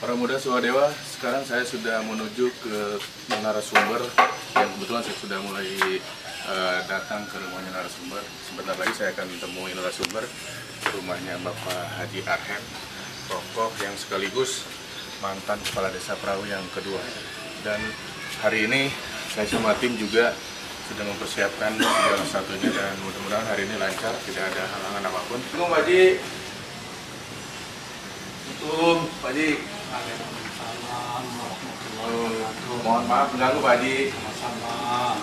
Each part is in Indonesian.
Para muda Swadewa, sekarang saya sudah menuju ke narasumber yang kebetulan saya sudah mulai datang ke rumahnya narasumber. Sebentar lagi saya akan temui narasumber, rumahnya Bapak Haji Arhen, tokoh yang sekaligus mantan kepala desa Perahu yang kedua. Dan hari ini saya sama tim juga sudah mempersiapkan segala satunya dan mudah-mudahan hari ini lancar, tidak ada halangan apapun. Assalamualaikum Pak Haji. Assalamualaikum Pak Haji. Mohon maaf mengganggu Pak Haji. Sama-sama.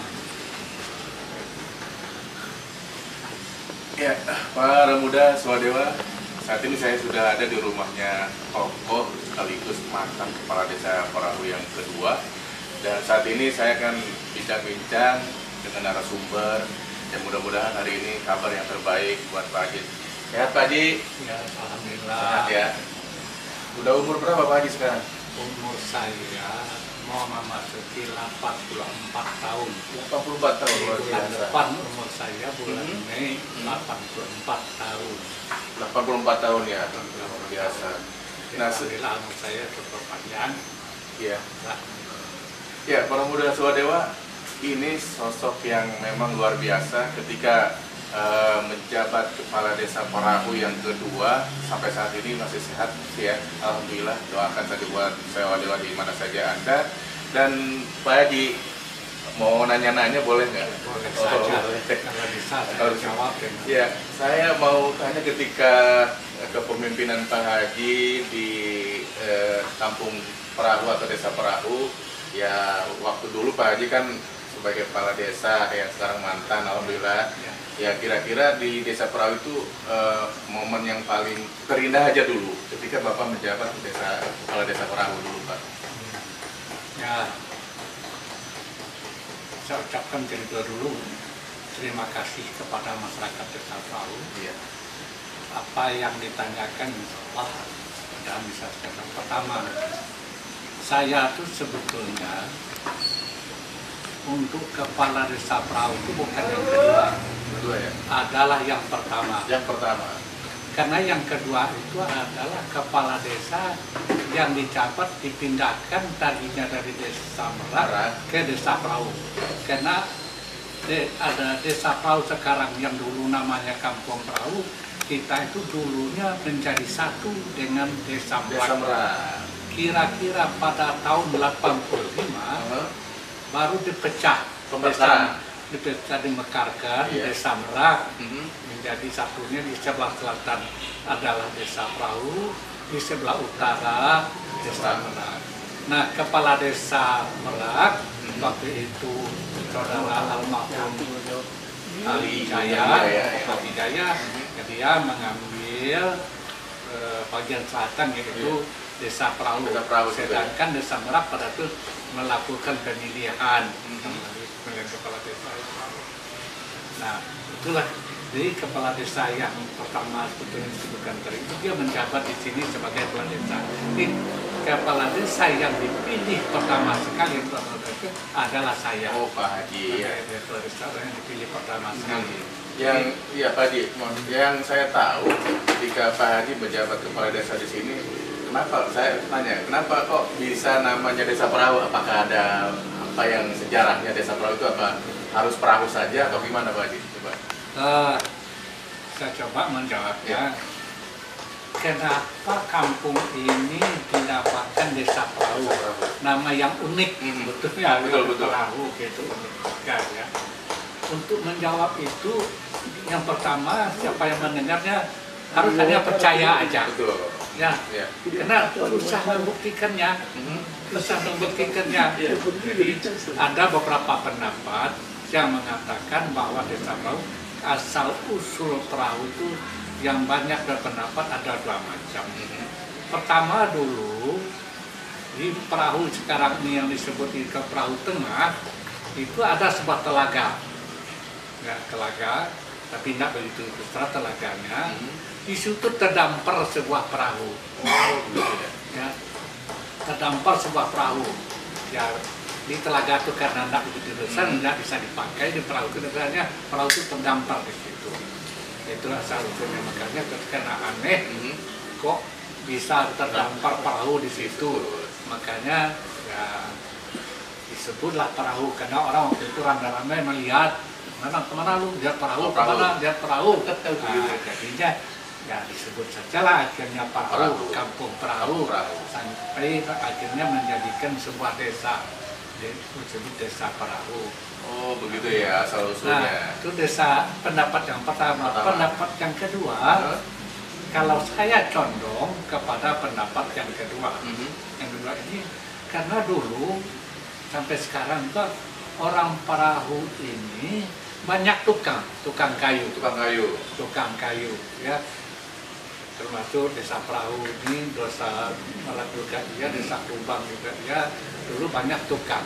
Ya, para muda Swadewa, saat ini saya sudah ada di rumahnya tokoh sekaligus mantan kepala desa Perahu yang kedua. Dan saat ini saya akan bincang-bincang dengan narasumber dan mudah-mudahan hari ini kabar yang terbaik buat Pak Haji. Sehat Pak Haji? Ya, alhamdulillah. Sehat ya. Udah umur berapa Pak Haji sekarang? Umur saya mau memasuki 84 tahun. 84 tahun luar Bulan biasa. depan umur saya bulan Mei 84 tahun. 84 tahun ya, luar biasa. Nah, Alhamdulillah umur saya cukup panjang. ya. Nah, Ya, para muda Swadewa, ini sosok yang memang luar biasa ketika menjabat kepala desa Perahu yang kedua sampai saat ini masih sehat ya. Alhamdulillah, doakan saja buat Swadewa di mana saja Anda. Dan Pak Haji mau nanya-nanya boleh nggak? boleh saja. Kalau bisa saya jawab dengan Ya, saya mau tanya ketika kepemimpinan Pak Haji di kampung Perahu atau desa Perahu, ya waktu dulu Pak Haji kan sebagai kepala desa yang sekarang mantan, alhamdulillah. Ya kira-kira di desa Perahu itu momen yang paling terindah aja dulu ketika Bapak menjabat kepala desa Perahu dulu Pak. ya. Saya ucapkan dulu terima kasih kepada masyarakat desa Perahu. Iya. Apa yang ditanyakan insyaallah sudah bisa sekarang. Pertama, saya tuh sebetulnya untuk kepala desa Perahu itu bukan yang kedua, Kedua ya. adalah yang pertama. Yang pertama. Karena yang kedua itu adalah kepala desa yang dijabat dipindahkan tadinya dari desa Merak ke desa Perahu. Karena ada desa Perahu sekarang yang dulu namanya Kampung Perahu, kita itu dulunya menjadi satu dengan desa Desa Merak. Merak. Kira-kira pada tahun 85 baru dipecah. Pemecahan. Dipecah dimekarkan Iya. desa Merak Mhm. menjadi satunya. Di sebelah selatan adalah desa Perahu, di sebelah utara desa Merak. Nah, kepala desa Merak waktu itu saudara almarhum Ali Jaya, Ali Jaya, dia mengambil bagian selatan yaitu desa Perahu. Desa Perahu juga. Sedangkan desa Merak pada itu melakukan pemilihan pemilihan kepala desa. Nah, itulah jadi kepala desa yang pertama sebetulnya disebutkan tadi itu dia menjabat di sini sebagai kepala desa. Jadi kepala desa yang dipilih pertama sekali itu adalah saya. Oh Pak Haji. Ya. Sebagai kepala desa yang dipilih pertama sekali. Yang ya Pak Haji, yang saya tahu ketika Pak Haji menjabat kepala desa di sini, kenapa saya tanya, kenapa kok bisa namanya desa Perahu? Apakah ada apa yang sejarahnya desa Perahu itu, apa harus perahu saja atau gimana Pak Haji? Coba. Saya coba menjawabnya. Kenapa kampung ini dinamakan desa Perahu? Nama yang unik, betulnya Betul. Perahu gitu unik ya. Untuk menjawab itu, yang pertama siapa yang mendengarnya harus hanya percaya aja. Betul. Ya, Ya. karena susah membuktikannya. Susah membuktikannya. Jadi ada beberapa pendapat yang mengatakan bahwa desa Perahu, asal usul perahu itu yang banyak berpendapat ada dua macam. Pertama dulu di perahu sekarang ini yang disebut ke Perahu Tengah itu ada sebuah telaga, ya, telaga, tapi tidak begitu besar telaganya. Di situ terdampar sebuah perahu, ya, terdampar sebuah perahu. Ya, di telaga itu karena tidak begitu besar, tidak bisa dipakai di perahu itu. Sebenarnya perahu itu terdampar di situ. Itulah asal usulnya, makanya karena aneh kok bisa terdampar perahu di situ. Makanya ya disebutlah perahu, karena orang waktu itu ramai-ramai melihat kemana lu lihat perahu, kemana lihat perahu. Nah, jadinya ya disebut sajalah akhirnya perahu, kampung perahu, sampai akhirnya menjadikan sebuah desa, disebut desa perahu. Oh begitu ya asal usulnya. Nah, itu desa pendapat yang pertama. Pendapat yang kedua, kalau saya condong kepada pendapat yang kedua. Yang kedua ini karena dulu sampai sekarang tuh orang perahu ini banyak tukang kayu ya, termasuk desa perahu ini, desa Merak juga ya, desa Kubang juga ya, dulu banyak tukang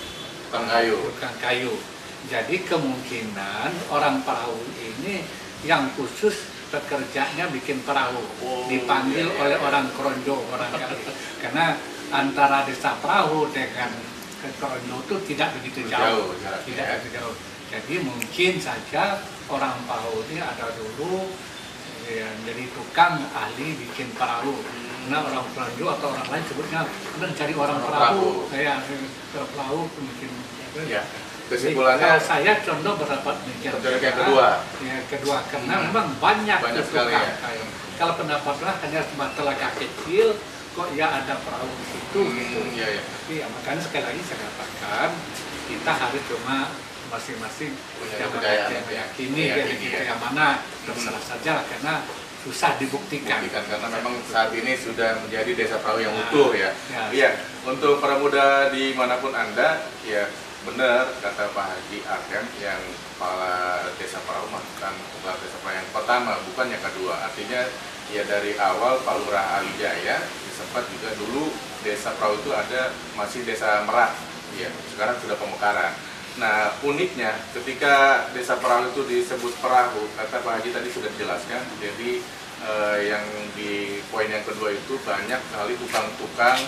kayu. Jadi kemungkinan orang perahu ini yang khusus pekerjaannya bikin perahu, dipanggil oleh orang Kronjo barangkali, karena antara desa perahu dengan Kronjo itu tidak begitu jauh. Jadi mungkin saja orang perahu ini ada dulu ya, jadi tukang ahli bikin perahu. Nah orang Kronjo atau orang lain sebutnya mencari orang perahu, kayak perahu mungkin. Ya. Kesimpulannya saya condong berdapat yang kedua karena memang banyak sekali ya. Kalau pendapatnya hanya cuma telaga kecil, kok ya ada perahu di situ gitu. Tapi ya, makanya sekali lagi saya katakan kita harus cuma masing-masing yang meyakini yang mana terserah saja, karena susah dibuktikan karena memang saat ini sudah menjadi desa perahu yang utuh ya. Iya, untuk para muda dimanapun Anda ya, benar kata Pak Haji Arkem yang kepala desa perahu, bukan kepala desa perahu yang pertama, bukan yang kedua. Artinya ya dari awal Pak Lurah Alijaya sempat juga dulu desa perahu itu ada masih desa Merak ya, sekarang sudah pemekaran. Nah uniknya ketika desa perahu itu disebut perahu, kata Pak Haji tadi sudah dijelaskan, jadi yang di poin yang kedua itu banyak sekali tukang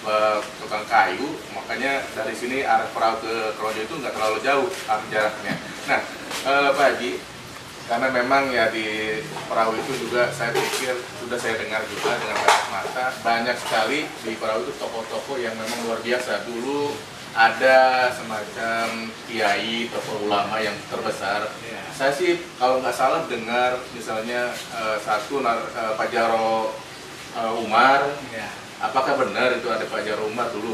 kayu, makanya dari sini arah perahu ke Kronjo itu nggak terlalu jauh arah jaraknya. Nah Pak Haji, karena memang ya di perahu itu juga saya pikir sudah saya dengar juga dengan kasat mata banyak sekali di perahu itu tokoh-tokoh yang memang luar biasa. Dulu ada semacam kiai, tokoh ulama yang terbesar. Saya sih kalau nggak salah dengar misalnya Pak Jaro Umar. Apakah benar itu ada Pak Jaro Umar dulu?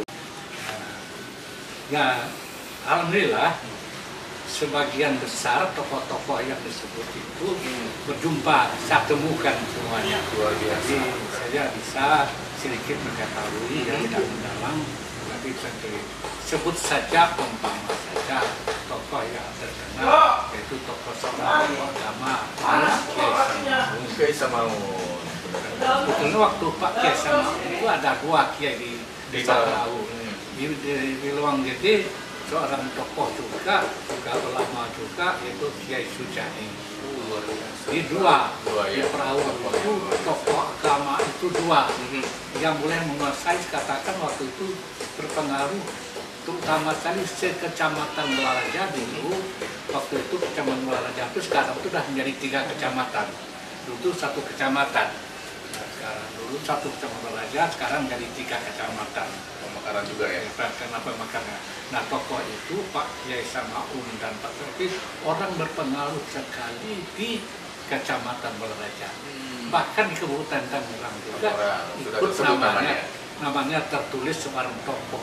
Ya, alhamdulillah sebagian besar tokoh-tokoh yang disebut itu berjumpa, saya temukan semuanya. Luar biasa. Jadi saya bisa sedikit mengetahui yang tidak mendalam, tapi sebut saja umpama saja tokoh yang terkenal, yaitu tokoh seorang agama Kiai Samaun. Betul, waktu Pak Kiai Samaun itu ada dua kiai di desa Perahu. Di Luang Gede seorang tokoh juga ulama juga, yaitu Kiai Sujani. Di dua di Perahu itu tokoh agama itu dua yang boleh menguasai, katakan waktu itu berpengaruh terutama sekali sekecamatan Belaraja dulu. Waktu itu kecamatan Belaraja itu sekarang itu sudah menjadi 3 kecamatan. Dulu itu 1 kecamatan. Dulu 1 kecamatan Belaraja, sekarang menjadi 3 kecamatan. Pemekaran juga ya? Karena pemekaran. Nah tokoh itu Pak Kiai Samaun dan Pak Sofi orang berpengaruh sekali di kecamatan Belaraja. Bahkan di Kabupaten Tangerang juga ikut namanya tertulis seorang tokoh.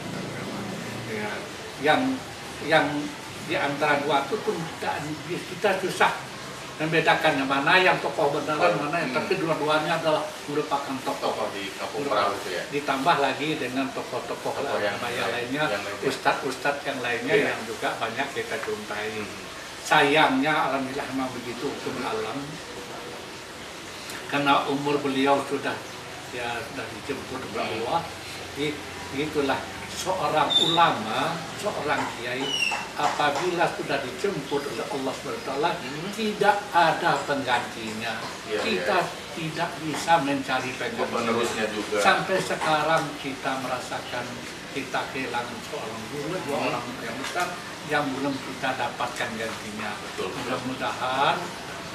Ya, yang di antara dua itu pun kita susah membedakan mana yang tokoh beneran, mana yang, tapi dua-duanya adalah merupakan tokoh di Kampung Perahu itu ya. Ditambah lagi dengan tokoh-tokoh yang lainnya, ustadz-ustadz yang lainnya yang juga banyak kita jumpai. Sayangnya alhamdulillah memang begitu hukum alam, karena umur beliau sudah dijemput oleh Allah. Jadi itulah seorang ulama, seorang kiai apabila sudah dijemput oleh Allah SWT tidak ada penggantinya. Kita tidak bisa mencari penerusnya juga. Sampai sekarang kita merasakan kita kehilangan seorang guru, 2 orang yang besar yang belum kita dapatkan gantinya. Mudah-mudahan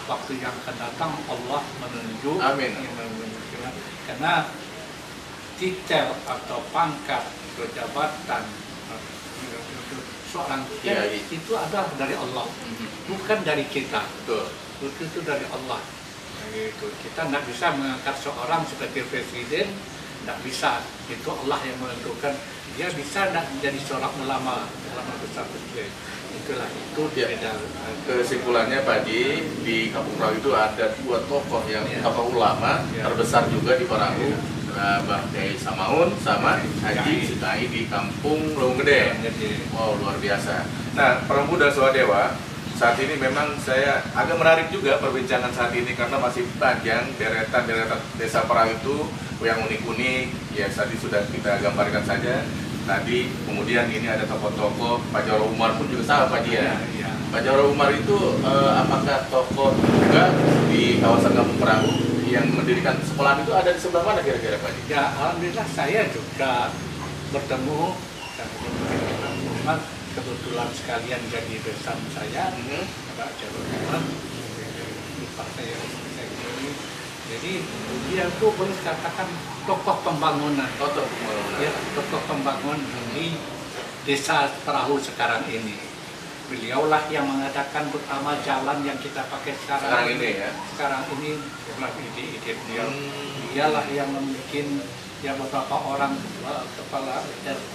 waktu yang akan datang Allah menunjuk. Amin. Karena titel atau pangkat jabatan seorang kiai itu adalah dari Allah, bukan dari kita. Betul. Itu dari Allah. Nah, gitu. Kita tidak bisa mengangkat seorang sebagai presiden, tidak bisa. Itu Allah yang menentukan. Dia bisa tidak menjadi seorang ulama besar kecil. Itulah itu Ya. Kesimpulannya Pak Haji, di Kampung Perahu itu ada 2 tokoh yang tokoh ulama terbesar juga di Perahu, Bang Kiai Samaun sama Haji Sutai di Kampung Lewung Gede. Wow, luar biasa. Nah, para pemuda Swadewa, saat ini memang saya agak menarik juga perbincangan saat ini karena masih panjang deretan desa Perahu itu yang unik-unik. Ya, tadi sudah kita gambarkan saja. Tadi kemudian ini ada tokoh-tokoh, Pak Jaro Umar pun juga sama Pak Dia. Pak Jaro Umar itu apakah tokoh juga di kawasan Kampung Perahu yang mendirikan sekolah itu ada di sebelah mana kira-kira Pak Dia? Ya, alhamdulillah saya juga bertemu dan Umar kebetulan sekalian jadi besan saya, Pak Jaro Umar di partai yang saya pilih. Jadi dia itu boleh dikatakan tokoh pembangunan. Ya, tokoh pembangunan di desa Perahu sekarang ini. Beliaulah yang mengadakan pertama jalan yang kita pakai sekarang ini ya. Sekarang ini ide-ide beliau. Dialah yang membuat ya beberapa orang kepala RT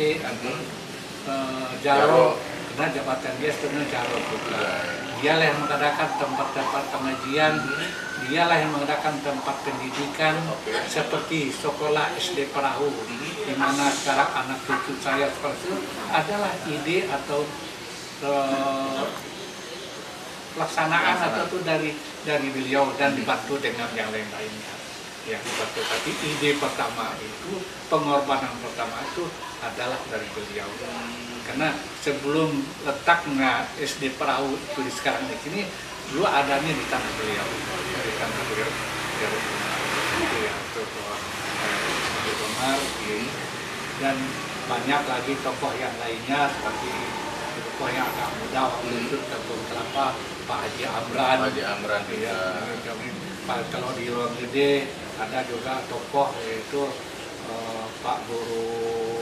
Jaro, karena jabatan dia sebenarnya Jaro juga. Dialah yang mengadakan tempat-tempat pengajian. Dialah yang mengadakan tempat pendidikan seperti sekolah SD Perahu, di mana sekarang anak cucu saya seperti itu adalah ide atau pelaksanaan atau itu dari beliau dan dibantu dengan yang lain-lainnya. Yang dibantu, tapi ide pertama itu, pengorbanan pertama itu adalah dari beliau. Karena sebelum letaknya SD Perahu itu di sekarang di sini, dulu adanya di tanah beliau. Di tanah beliau, itu ya, itu Umar, dan banyak lagi tokoh yang lainnya seperti tokoh yang agak muda waktu itu Kampung Kelapa, Pak Haji Amran. Haji Amran ya, kalau di Lewung Gede ada juga tokoh yaitu Pak Guru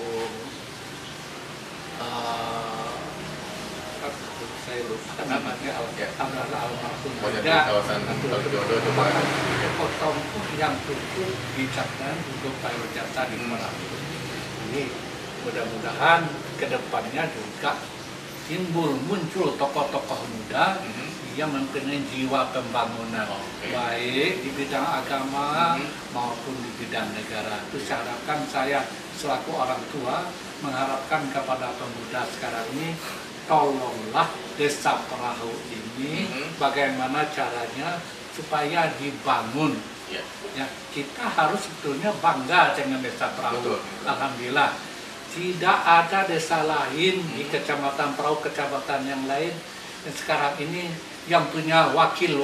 saya lupa namanya almarhum ada kawasan Kalijodo itu tokoh yang cukup bijaksana untuk pariwisata di Perahu. Ini mudah-mudahan kedepannya juga muncul tokoh-tokoh muda yang mempunyai jiwa pembangunan, baik di bidang agama maupun di bidang negara. Itu saya harapkan, saya selaku orang tua mengharapkan kepada pemuda sekarang ini, tolonglah desa Perahu ini bagaimana caranya supaya dibangun. Ya, kita harus sebetulnya bangga dengan desa Perahu. Alhamdulillah, tidak ada desa lain di kecamatan Perahu, kecamatan yang lain yang sekarang ini yang punya wakil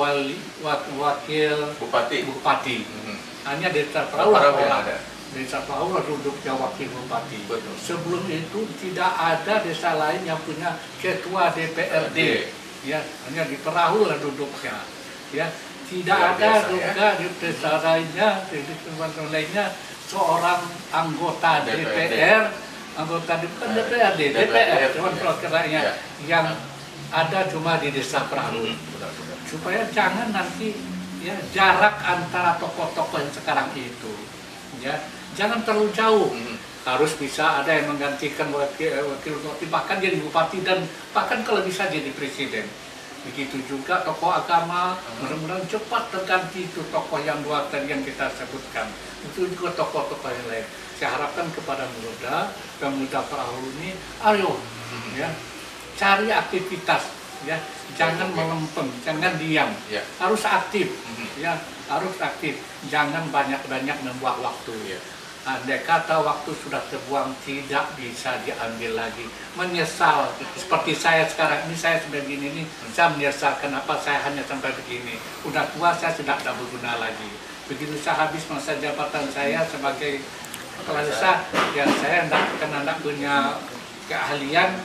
bupati. Hanya desa Perahu yang ada. Desa Perahu duduknya wakil bupati. Sebelum itu tidak ada desa lain yang punya ketua DPRD. Ya, hanya di Perahu lah duduknya. Ya, tidak ada juga di desa lainnya, di tempat lainnya seorang anggota DPR, anggota bukan DPRD, DPR, Dewan Perwakilan Rakyat, yang ada cuma di desa Perahu. Supaya jangan nanti ya jarak antara tokoh-tokoh yang sekarang itu, ya jangan terlalu jauh. Harus bisa ada yang menggantikan wakil bupati, bahkan jadi bupati dan bahkan kalau bisa jadi presiden. Begitu juga tokoh agama, mudah-mudahan cepat terganti itu tokoh yang dua tadi yang kita sebutkan. Itu juga tokoh-tokoh yang lain. Saya harapkan kepada pemuda Perahu ini, ayo ya cari aktivitas, ya jangan melempem, jangan diam, harus aktif, ya harus aktif, jangan banyak-banyak membuang waktu. Andai kata waktu sudah terbuang tidak bisa diambil lagi, menyesal seperti saya sekarang ini, saya sudah begini ini, saya menyesal kenapa saya hanya sampai begini, udah tua saya sudah tidak berguna lagi. Begitu saya habis masa jabatan saya sebagai kepala desa, ya saya tidak punya keahlian,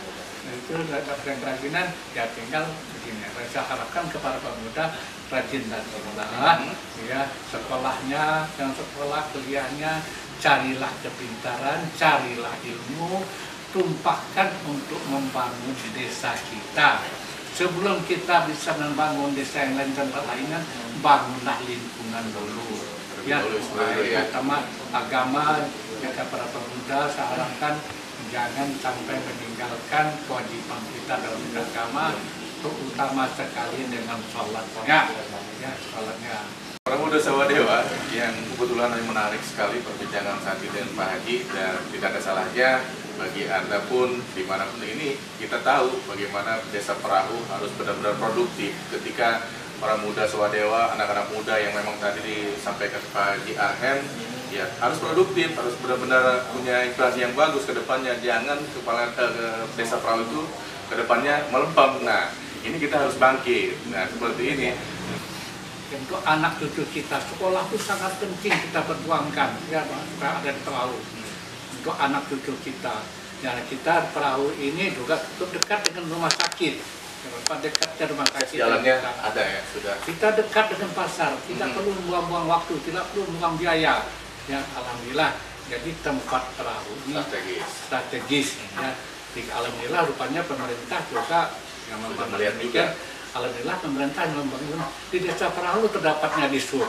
Itu yang kerajinan ya tinggal begini. Saya harapkan kepada pemuda rajin-rajinlah, ya sekolahnya, yang sekolah kuliahnya carilah kepintaran, carilah ilmu, tumpahkan untuk membangun desa kita. Sebelum kita bisa membangun desa yang lain dan lainnya, bangunlah lingkungan dulu. Ya, terutama agama, ya kepada pemuda saya harapkan jangan sampai meninggalkan kewajiban kita dalam beragama, terutama sekali dengan sholatnya. Ya, sholatnya. Para muda Sawadewa yang kebetulan menarik sekali perbincangan saat ini dengan Pak Haji, dan tidak ada salahnya bagi Anda pun dimanapun ini kita tahu bagaimana desa perahu harus benar-benar produktif ketika para muda Sawadewa, anak-anak muda yang memang tadi disampaikan Pak Haji Arhen, ya harus produktif, harus benar-benar punya inspirasi yang bagus ke depannya. Jangan kepala desa perahu itu ke depannya melempem. Nah, ini kita harus bangkit. Nah, seperti ini. Untuk anak cucu kita, sekolah itu sangat penting kita perjuangkan, ya supaya ada di perahu. Untuk anak cucu kita, ya kita perahu ini juga cukup dekat dengan rumah sakit. Kenapa dekatnya rumah sakit? Jalannya ada ya, sudah. Kita dekat dengan pasar, tidak perlu buang-buang waktu, tidak perlu buang biaya. Ya, alhamdulillah, jadi tempat perahu ini strategis. Ya, alhamdulillah rupanya pemerintah juga yang melihat juga. Alhamdulillah pemerintah yang membangun di desa perahu terdapatnya di sub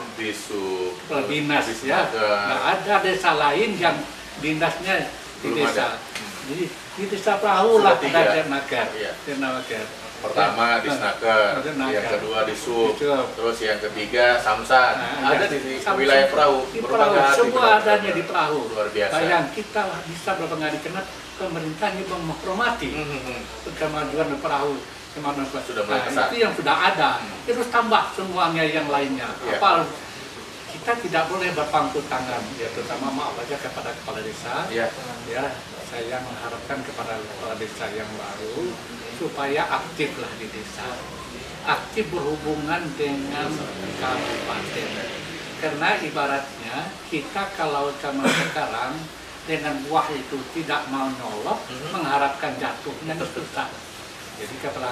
dinas ya. Nggak ada desa lain yang dinasnya di belum desa. Ada. Jadi di desa perahu lah ada Denaker. Iya. Pertama di Snaker, yang kedua di Sub, terus yang ketiga Samsat. Ada di wilayah perahu. Di perahu, semua adanya di perahu. Luar biasa. Bayang kita bisa berbangga karena pemerintah ini menghormati kemajuan perahu. Sudah mulai itu yang sudah ada, terus tambah semuanya yang lainnya. Ya. Apa kita tidak boleh berpangku tangan, ya terutama maaf aja kepada kepala desa. Ya, saya mengharapkan kepada kepala desa yang baru supaya aktiflah di desa, aktif berhubungan dengan kabupaten. Karena ibaratnya kita kalau zaman sekarang dengan buah itu tidak mau nyolok, mengharapkan jatuhnya itu susah. Jadi kepala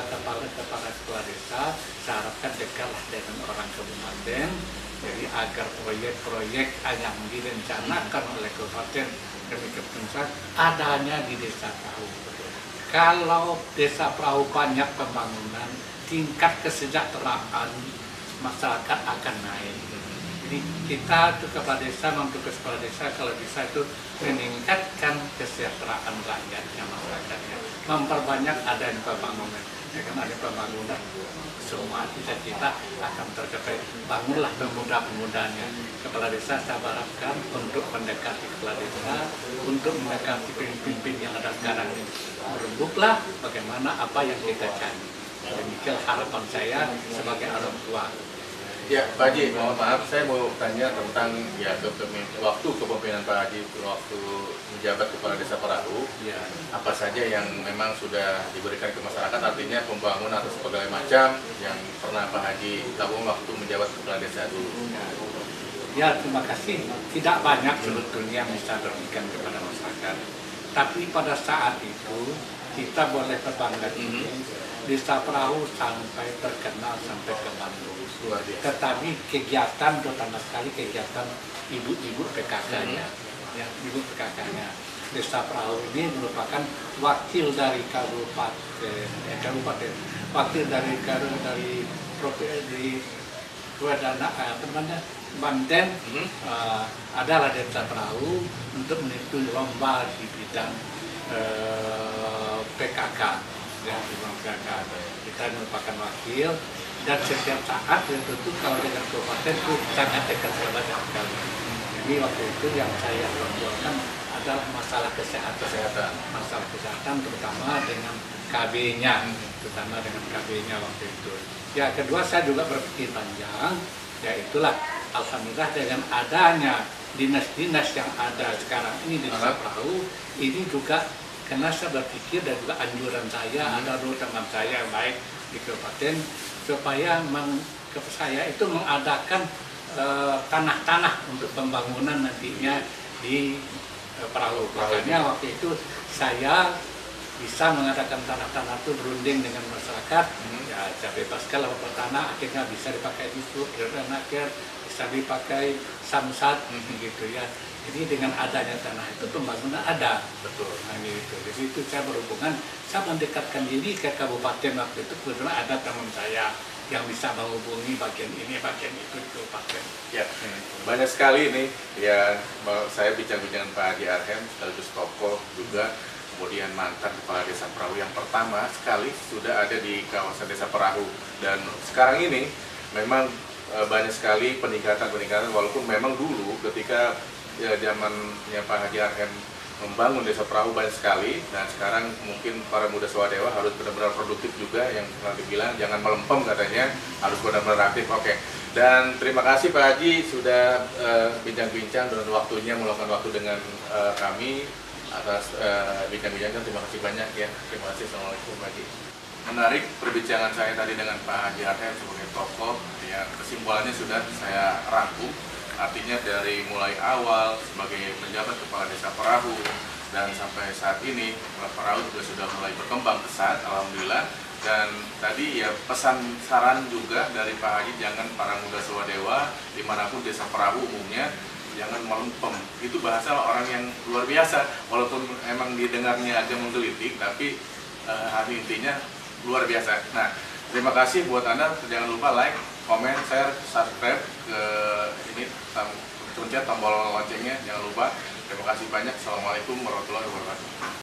desa saya harapkan dekatlah dengan orang kabupaten, jadi agar proyek-proyek yang direncanakan oleh kabupaten demi kepentingan adanya di desa perahu. Kalau desa perahu banyak pembangunan, tingkat kesejahteraan masyarakat akan naik. Jadi kita kepala desa, untuk kepala desa kalau bisa itu meningkatkan kesejahteraan rakyatnya, masyarakatnya, memperbanyak adanya pembangunan. Dengan ada pembangunan, semua cita-cita akan tercapai. Bangunlah pemuda-pemudanya. Kepala desa saya harapkan untuk mendekati kepala desa, untuk mendekati pemimpin yang ada sekarang ini. Berembuklah bagaimana apa yang kita cari. Demikian harapan saya sebagai orang tua. Ya, Pak Haji, mohon maaf, saya mau tanya tentang waktu kepemimpinan Pak Haji waktu menjabat kepala desa perahu. Ya. Apa saja yang memang sudah diberikan ke masyarakat, artinya pembangunan atau segala macam yang pernah Pak Haji lakukan waktu menjabat kepala desa dulu. Ya, terima kasih. Tidak banyak sebetulnya yang bisa diberikan kepada masyarakat. Tapi pada saat itu kita boleh berbangga desa perahu sampai terkenal sampai ke Bandung. Tetapi kegiatan, terutama sekali kegiatan ibu-ibu PKK-nya, ya, ibu PKK-nya. Desa perahu ini merupakan wakil dari kabupaten, wakil dari Banten, adalah desa perahu untuk menipu lomba di bidang PKK, ya, di bidang PKK. Kita merupakan wakil. Dan setiap saat tentu kalau dengan kabupaten itu sangat dekat sekali. Jadi waktu itu yang saya perjuangkan adalah masalah kesehatan, masalah kesehatan terutama dengan KB-nya, waktu itu. Ya, kedua saya juga berpikir panjang, ya itulah alhamdulillah dengan adanya dinas-dinas yang ada sekarang ini di desa perahu ini juga karena saya berpikir dan juga anjuran saya ada dua teman saya yang baik di kabupaten supaya saya itu mengadakan tanah-tanah untuk pembangunan nantinya di perahu. Makanya waktu itu saya bisa mengadakan tanah-tanah itu berunding dengan masyarakat, ya saya bebaskan lah tanah, akhirnya bisa dipakai distrik, akhir bisa dipakai samsat, gitu ya. Jadi dengan adanya tanah itu pembangunan ada, Betul. nah, gitu. Jadi itu saya berhubungan, saya mendekatkan diri ke kabupaten waktu itu, kebetulan ada teman saya yang bisa menghubungi bagian ini, bagian itu di kabupaten. Ya, banyak sekali nih ya, saya bincang-bincang dengan Pak Haji Arhem sekaligus tokoh juga, kemudian mantan kepala desa Perahu yang pertama sekali sudah ada di kawasan desa Perahu, dan sekarang ini memang banyak sekali peningkatan walaupun memang dulu ketika zamannya Pak Haji Arhem membangun desa Perahu banyak sekali, dan sekarang mungkin para muda Swadewa harus benar-benar produktif juga, yang pernah dibilang jangan melempem katanya, harus benar-benar aktif. Oke. Dan terima kasih Pak Haji sudah bincang-bincang dan waktunya meluangkan waktu dengan kami atas bincang-bincangnya. Terima kasih banyak ya. Terima kasih. Assalamualaikum Pak Haji. Menarik perbincangan saya tadi dengan Pak Haji Arhem sebagai tokoh. Ya, kesimpulannya sudah saya rangkum. Artinya dari mulai awal sebagai penjabat kepala desa Perahu dan sampai saat ini Perahu juga sudah mulai berkembang pesat, alhamdulillah. Dan tadi ya pesan saran juga dari Pak Haji, jangan para muda Swadewa dimanapun desa Perahu umumnya jangan melempem. Itu bahasa orang yang luar biasa, walaupun emang didengarnya agak menggelitik, tapi intinya luar biasa. Nah, terima kasih buat Anda, jangan lupa like, komen, share, subscribe ke ini, pencet tombol loncengnya, jangan lupa. Terima kasih banyak. Assalamualaikum warahmatullahi wabarakatuh.